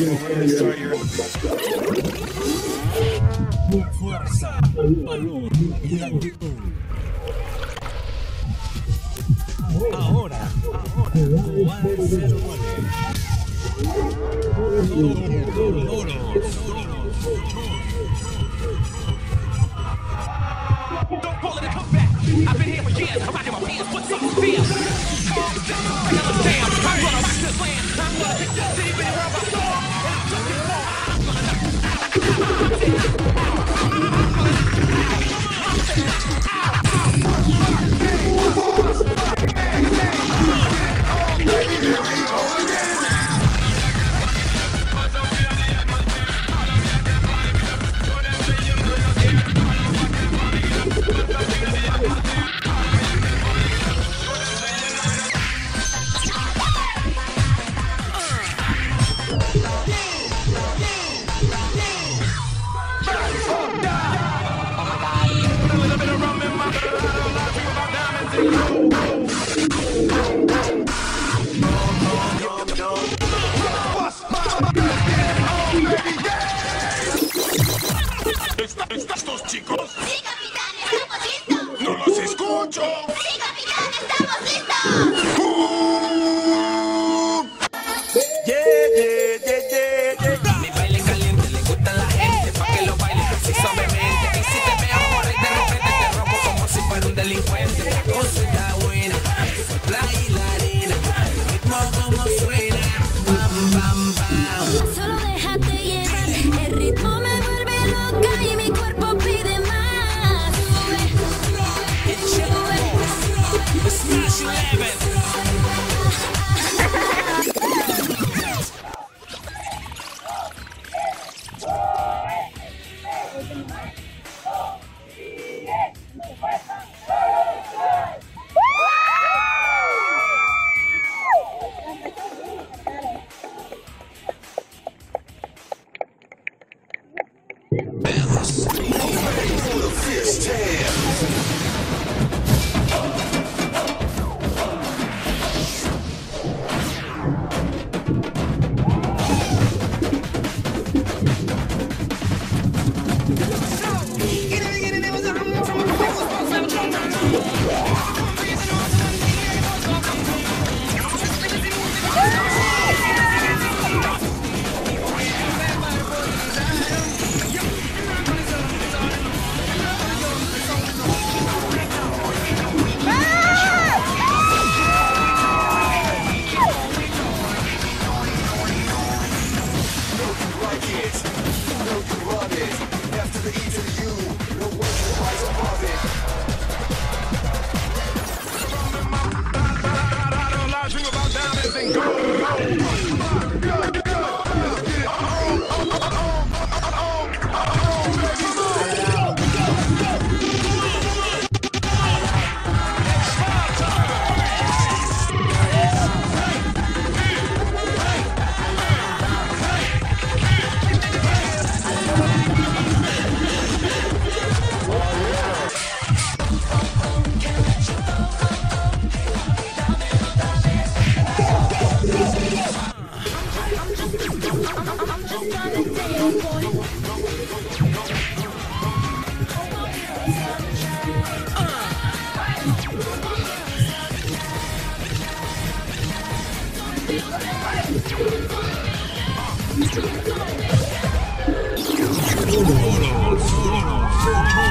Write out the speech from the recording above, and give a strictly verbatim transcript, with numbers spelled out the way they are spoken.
Fuerza, valor y actitud. Ahora, Choix cero nueve. Toros. Don't pull it and come back. I've been here for years. I'm out in my pants. What's up with fear? Calm down. Bring up the damn. I'm gonna rock this land. I'm gonna take this city, baby, where I'm going. And I'm just getting more. I'm gonna knock it out. I'm gonna knock it ¿Estos chicos? ¡Sí, capitán! ¡Estamos listos! ¡No los escucho! ¡Sí, capitán! ¡Estamos listos! Yeah, yeah, yeah, yeah, yeah. Mi baile caliente le gusta a la gente, pa' que lo baile así suavemente. Y si te veo por ahí de repente te rompo como si fuera un delincuente. La cosa está buena, playa y la arena, el ritmo como suena, bam, bam, bam. Solo déjate llevar, el ritmo me vuelve loca y mi cuerpo pide más. It's Choix, the Smash eleven. Toros.